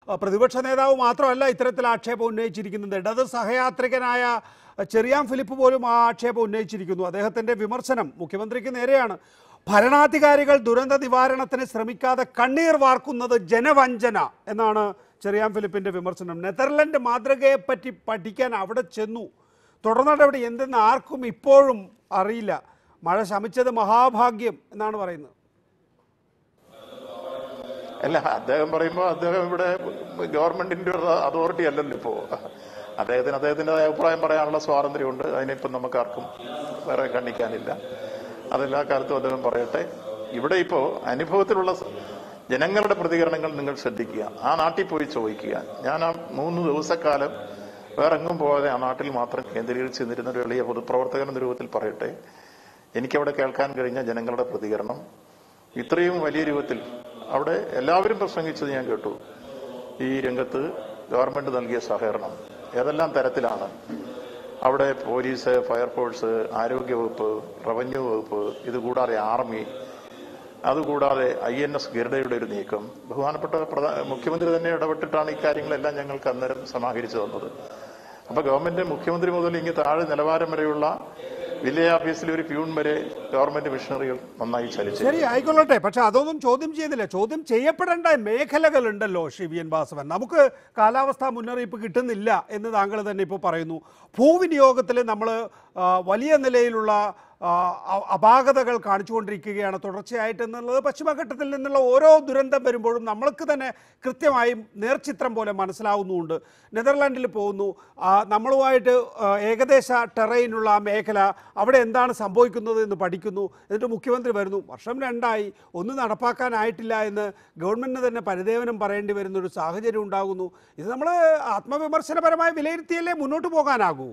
പ്രതിപക്ഷ നേതാവ് മാത്രമല്ല ഇത്തരത്തിൽ ആക്ഷേപം ഉന്നയിച്ചിരിക്കുന്നത്. ഇടത് സഹയാത്രികനായ ചെറിയാൻ ഫിലിപ്പ് പോലും ആ ആക്ഷേപം ഉന്നയിച്ചിരിക്കുന്നു. അദ്ദേഹത്തിൻ്റെ വിമർശനം മുഖ്യമന്ത്രിക്ക് നേരെയാണ്. ഭരണാധികാരികൾ ദുരന്ത നിവാരണത്തിന് ശ്രമിക്കാതെ കണ്ണീർ വാർക്കുന്നത് ജനവഞ്ചന എന്നാണ് ചെറിയാൻ ഫിലിപ്പിൻ്റെ വിമർശനം. നെതർലൻഡ് മാതൃകയെപ്പറ്റി പഠിക്കാൻ അവിടെ ചെന്നു. തുടർ നടപടി എന്തെന്ന് ആർക്കും ഇപ്പോഴും അറിയില്ല. മഴ ശമിച്ചത് മഹാഭാഗ്യം എന്നാണ് പറയുന്നത്. അല്ല, അദ്ദേഹം പറയുമ്പോൾ അദ്ദേഹം ഇവിടെ ഗവൺമെന്റിന്റെ അതോറിറ്റി അല്ലല്ലോ ഇപ്പോൾ. അദ്ദേഹത്തിൻ്റെതായ അഭിപ്രായം പറയാനുള്ള സ്വാതന്ത്ര്യമുണ്ട്. അതിനിപ്പം നമുക്കാർക്കും വേറെ കണ്ണിക്കാനില്ല. അതെല്ലാ കാലത്തും അദ്ദേഹം പറയട്ടെ. ഇവിടെ ഇപ്പോൾ അനുഭവത്തിലുള്ള ജനങ്ങളുടെ പ്രതികരണങ്ങൾ നിങ്ങൾ ശ്രദ്ധിക്കുക. ആ നാട്ടിൽ പോയി ചോദിക്കുക. ഞാൻ ആ 3 ദിവസക്കാലം വേറെ എങ്ങും പോകാതെ ആ നാട്ടിൽ മാത്രം കേന്ദ്രീകരിച്ച് നിന്നിരുന്ന ഒരു എളിയ പൊതുപ്രവർത്തകൻ എന്ന രൂപത്തിൽ പറയട്ടെ, എനിക്കവിടെ കേൾക്കാൻ കഴിഞ്ഞ ജനങ്ങളുടെ പ്രതികരണം ഇത്രയും വലിയ രൂപത്തിൽ അവിടെ എല്ലാവരും പ്രസംഗിച്ചത് ഞാൻ കേട്ടു. ഈ രംഗത്ത് ഗവൺമെന്റ് നൽകിയ സഹകരണം ഏതെല്ലാം തരത്തിലാണ്. അവിടെ പോലീസ്, ഫയർഫോഴ്സ്, ആരോഗ്യവകുപ്പ്, റവന്യൂ വകുപ്പ്, ഇതുകൂടാതെ ആർമി, അതുകൂടാതെ INS ഗരുഡയുടെ ഒരു നീക്കം, ബഹുമാനപ്പെട്ട മുഖ്യമന്ത്രി തന്നെ ഇടപെട്ടിട്ടാണ് ഇക്കാര്യങ്ങളെല്ലാം ഞങ്ങൾക്ക് അന്നേരം സമാഹരിച്ചു തന്നത്. അപ്പൊ ഗവൺമെന്റ് മുഖ്യമന്ത്രി മുതൽ ഇങ്ങ് താഴെ നിലവാരം വരെയുള്ള വില്ലേജ് ഓഫീസിലെ ഒരു പ്യൂൺ വരെ ഗവൺമെന്റ് മിഷണറികൾ നന്നായി ചലിച്ചു. ശരി, ആയിക്കൊള്ളട്ടെ. പക്ഷെ അതൊന്നും ചോദ്യം ചെയ്യുന്നില്ല. ചോദ്യം ചെയ്യപ്പെടേണ്ട മേഖലകളുണ്ടല്ലോ ശ്രീ വി എൻ വാസവൻ. നമുക്ക് കാലാവസ്ഥാ മുന്നറിയിപ്പ് കിട്ടുന്നില്ല എന്ന് താങ്കൾ തന്നെ ഇപ്പോൾ പറയുന്നു. ഭൂവിനിയോഗത്തിൽ നമ്മൾ വലിയ നിലയിലുള്ള അപാകതകൾ കാണിച്ചുകൊണ്ടിരിക്കുകയാണ് തുടർച്ചയായിട്ട് എന്നുള്ളത് പശ്ചിമഘട്ടത്തിൽ നിന്നുള്ള ഓരോ ദുരന്തം വരുമ്പോഴും നമ്മൾക്ക് തന്നെ കൃത്യമായും നേർചിത്രം പോലെ മനസ്സിലാവുന്നുമുണ്ട്. നെതർലാൻഡിൽ പോകുന്നു, നമ്മളുമായിട്ട് ഏകദേശ ടെറൈനുള്ള ആ മേഖല, അവിടെ എന്താണ് സംഭവിക്കുന്നത് എന്ന് പഠിക്കുന്നു. എന്നിട്ട് മുഖ്യമന്ത്രി വരുന്നു, വർഷം 2ആയി, ഒന്നും നടപ്പാക്കാനായിട്ടില്ല എന്ന് ഗവൺമെൻറ്റിന് തന്നെ പരിദേവനം പറയേണ്ടി വരുന്നൊരു സാഹചര്യം ഉണ്ടാകുന്നു. ഇത് നമ്മൾ ആത്മവിമർശനപരമായി വിലയിരുത്തിയല്ലേ മുന്നോട്ട് പോകാനാകൂ?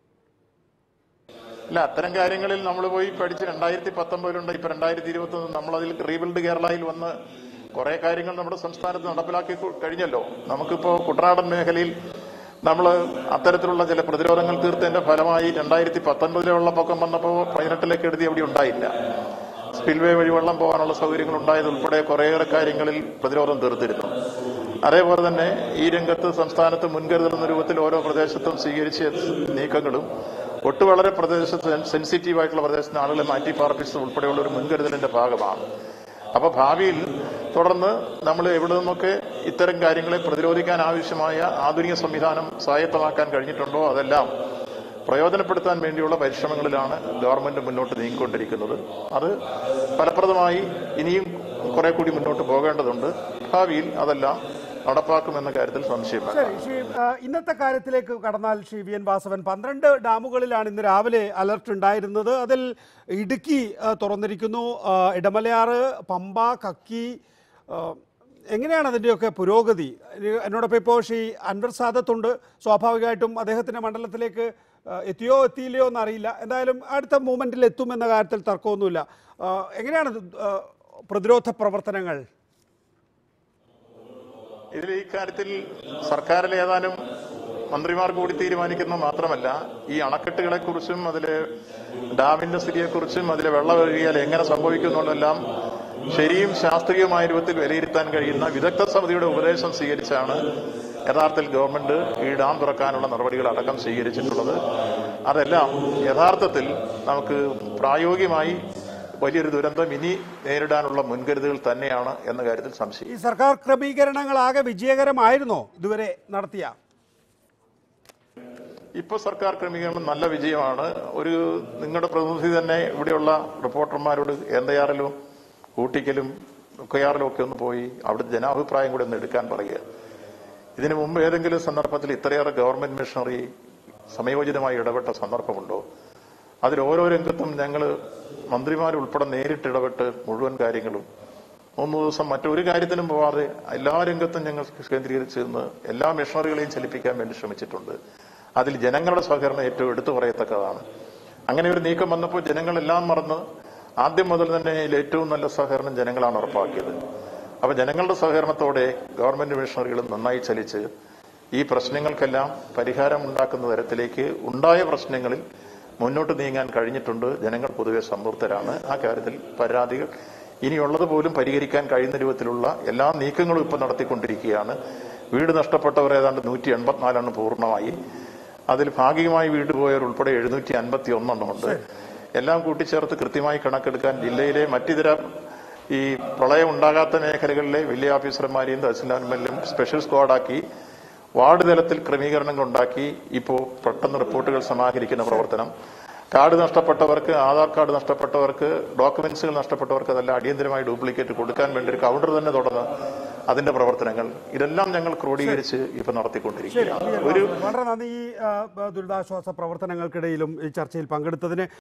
അല്ല, അത്തരം കാര്യങ്ങളിൽ നമ്മൾ പോയി പഠിച്ച് 2019 ഇപ്പൊ 2021 നമ്മളതിൽ റീബിൽഡ് കേരളയിൽ വന്ന് കുറെ കാര്യങ്ങൾ നമ്മുടെ സംസ്ഥാനത്ത് നടപ്പിലാക്കി കഴിഞ്ഞല്ലോ. നമുക്കിപ്പോ കുട്ടനാടൻ മേഖലയിൽ നമ്മൾ അത്തരത്തിലുള്ള ചില പ്രതിരോധങ്ങൾ തീർത്തതിന്റെ ഫലമായി 2019 വെള്ളപ്പൊക്കം വന്നപ്പോൾ 18 എഴുതി എവിടെ ഉണ്ടായില്ല. സ്പിൽവേ വഴി വെള്ളം പോകാനുള്ള സൗകര്യങ്ങൾ ഉണ്ടായതുൾപ്പെടെ കുറേയേറെ കാര്യങ്ങളിൽ പ്രതിരോധം തീർത്തിരുന്നു. അതേപോലെ തന്നെ ഈ രംഗത്ത് സംസ്ഥാനത്ത് മുൻകരുതൽ എന്ന രൂപത്തിൽ ഓരോ പ്രദേശത്തും സ്വീകരിച്ച നീക്കങ്ങളും വളരെ പ്രദേശത്ത് സെൻസിറ്റീവ് ആയിട്ടുള്ള പ്രദേശത്ത് ആളുകളെ മാറ്റി പാർപ്പിച്ചത് ഉൾപ്പെടെയുള്ള ഒരു മുൻകരുതലിന്റെ ഭാഗമാണ്. അപ്പൊ ഭാവിയിൽ തുടർന്ന് നമ്മൾ എവിടെ നിന്നൊക്കെ ഇത്തരം കാര്യങ്ങളെ പ്രതിരോധിക്കാൻ ആവശ്യമായ ആധുനിക സംവിധാനം സ്വായത്തമാക്കാൻ കഴിഞ്ഞിട്ടുണ്ടോ അതെല്ലാം പ്രയോജനപ്പെടുത്താൻ വേണ്ടിയുള്ള പരിശ്രമങ്ങളിലാണ് ഗവൺമെന്റ് മുന്നോട്ട് നീങ്ങിക്കൊണ്ടിരിക്കുന്നത്. അത് ഫലപ്രദമായി ഇനിയും കുറെ കൂടി മുന്നോട്ട് പോകേണ്ടതുണ്ട്. ഭാവിയിൽ അതെല്ലാം നടപ്പാക്കുമെന്ന കാര്യത്തിൽ സംശയമില്ല. ഇന്നത്തെ കാര്യത്തിലേക്ക് കടന്നാൽ ശ്രീ വി എൻ വാസവൻ, 12 ഡാമുകളിലാണ് ഇന്ന് രാവിലെ അലർട്ട് ഉണ്ടായിരുന്നത്. അതിൽ ഇടുക്കി തുറന്നിരിക്കുന്നു, ഇടമലയാറ്, പമ്പ, കക്കി. എങ്ങനെയാണ് അതിൻ്റെയൊക്കെ പുരോഗതി? എന്നോടൊപ്പം ഇപ്പോൾ ശ്രീ അൻവർ സാദത്തുണ്ട്. സ്വാഭാവികമായിട്ടും അദ്ദേഹത്തിൻ്റെ മണ്ഡലത്തിലേക്ക് എത്തിയില്ലയോ എന്നറിയില്ല. എന്തായാലും അടുത്ത മൂവ്മെൻറ്റിൽ എത്തുമെന്ന കാര്യത്തിൽ തർക്കമൊന്നുമില്ല. എങ്ങനെയാണ് പ്രതിരോധ പ്രവർത്തനങ്ങൾ? ഇതിൽ ഈ കാര്യത്തിൽ സർക്കാരിലെ ഏതാനും മന്ത്രിമാർ കൂടി തീരുമാനിക്കുന്ന മാത്രമല്ല, ഈ അണക്കെട്ടുകളെക്കുറിച്ചും അതിലെ ഡാമിന്റെ സ്ഥിതിയെക്കുറിച്ചും അതിലെ വെള്ളം ഒഴുകിയാൽ എങ്ങനെ സംഭവിക്കുന്നുള്ളതെല്ലാം ശരിയും ശാസ്ത്രീയമായ രൂപത്തിൽ വിലയിരുത്താൻ കഴിയുന്ന വിദഗ്ധ സമിതിയുടെ ഉപദേശം സ്വീകരിച്ചാണ് യഥാർത്ഥത്തിൽ ഗവൺമെന്റ് ഈ ഡാം തുറക്കാനുള്ള നടപടികൾ അടക്കം സ്വീകരിച്ചിട്ടുള്ളത്. അതെല്ലാം യഥാർത്ഥത്തിൽ നമുക്ക് പ്രായോഗികമായി വലിയൊരു ദുരന്തം ഇനി നേരിടാനുള്ള മുൻകരുതലുകൾ തന്നെയാണ് എന്ന കാര്യത്തിൽ സംശയം. ഈ സർക്കാർ ക്രമീകരണങ്ങളാകെ വിജയകരമായിരുന്നോ ഇതുവരെ നടത്തിയ? ഇപ്പൊ സർക്കാർ ക്രമീകരണം നല്ല വിജയമാണ്. നിങ്ങളുടെ പ്രതിനിധി തന്നെ ഇവിടെയുള്ള റിപ്പോർട്ടർമാരോട് എന്തയാറിലും ഊട്ടിക്കലും ഒക്കെയാറിലും ഒക്കെ ഒന്ന് പോയി അവിടുത്തെ ജനാഭിപ്രായം കൂടി ഒന്ന് എടുക്കാൻ പറയുക. ഇതിനു മുമ്പ് ഏതെങ്കിലും സന്ദർഭത്തിൽ ഇത്രയേറെ ഗവൺമെന്റ് മിഷണറി സമയോചിതമായി ഇടപെട്ട സന്ദർഭമുണ്ടോ? അതിൽ ഓരോ രംഗത്തും ഞങ്ങൾ മന്ത്രിമാരുൾപ്പെടെ നേരിട്ട് ഇടപെട്ട് മുഴുവൻ കാര്യങ്ങളും 3 ദിവസം മറ്റൊരു കാര്യത്തിനും പോവാതെ എല്ലാ രംഗത്തും ഞങ്ങൾ കേന്ദ്രീകരിച്ച് നിന്ന് എല്ലാ മിഷണറികളെയും ചലിപ്പിക്കാൻ വേണ്ടി ശ്രമിച്ചിട്ടുണ്ട്. അതിൽ ജനങ്ങളുടെ സഹകരണം ഏറ്റവും എടുത്തു പറയത്തക്കതാണ്. അങ്ങനെ ഒരു നീക്കം വന്നപ്പോൾ ജനങ്ങളെല്ലാം മറന്ന് ആദ്യം മുതൽ തന്നെ ഏറ്റവും നല്ല സഹകരണം ജനങ്ങളാണ് ഉറപ്പാക്കിയത്. അപ്പൊ ജനങ്ങളുടെ സഹകരണത്തോടെ ഗവൺമെന്റ് മിഷണറികളും നന്നായി ചലിച്ച് ഈ പ്രശ്നങ്ങൾക്കെല്ലാം പരിഹാരം ഉണ്ടാക്കുന്ന തരത്തിലേക്ക് ഉണ്ടായ പ്രശ്നങ്ങളിൽ മുന്നോട്ട് നീങ്ങാൻ കഴിഞ്ഞിട്ടുണ്ട്. ജനങ്ങൾ പൊതുവെ സംതൃപ്തരാണ്. ആ കാര്യത്തിൽ പരാതികൾ ഇനിയുള്ളത് പോലും പരിഹരിക്കാൻ കഴിയുന്ന രൂപത്തിലുള്ള എല്ലാ നീക്കങ്ങളും ഇപ്പം നടത്തിക്കൊണ്ടിരിക്കുകയാണ്. വീട് നഷ്ടപ്പെട്ടവർ ഏതാണ്ട് 184 പൂർണ്ണമായി. അതിൽ ഭാഗികമായി വീട് പോയവർ ഉൾപ്പെടെ 751 എല്ലാം കൂട്ടിച്ചേർത്ത് കൃത്യമായി കണക്കെടുക്കാൻ ജില്ലയിലെ മറ്റിതര ഈ പ്രളയം ഉണ്ടാകാത്ത മേഖലകളിലെ വലിയ ഓഫീസർമാരെയും തഹസിൽദാർമാരിലും സ്പെഷ്യൽ സ്ക്വാഡാക്കി വാർഡ് തലത്തിൽ ക്രമീകരണങ്ങൾ ഉണ്ടാക്കി ഇപ്പോൾ പെട്ടെന്ന് റിപ്പോർട്ടുകൾ സമാഹരിക്കുന്ന പ്രവർത്തനം, കാർഡ് നഷ്ടപ്പെട്ടവർക്ക്, ആധാർ കാർഡ് നഷ്ടപ്പെട്ടവർക്ക്, ഡോക്യുമെന്റ്സുകൾ നഷ്ടപ്പെട്ടവർക്ക് അതെല്ലാം അടിയന്തരമായി ഡ്യൂപ്ലിക്കേറ്റ് കൊടുക്കാൻ വേണ്ടി ഒരു കൗണ്ടർ തന്നെ തുടർന്ന് അതിന്റെ പ്രവർത്തനങ്ങൾ ഇതെല്ലാം ഞങ്ങൾ ക്രോഡീകരിച്ച് ഇപ്പൊ നടത്തിക്കൊണ്ടിരിക്കുകയാണ്. വളരെ നന്ദി ഈ ദുരിതാശ്വാസ പ്രവർത്തനങ്ങൾക്കിടയിലും ഈ ചർച്ചയിൽ പങ്കെടുത്തതിന്.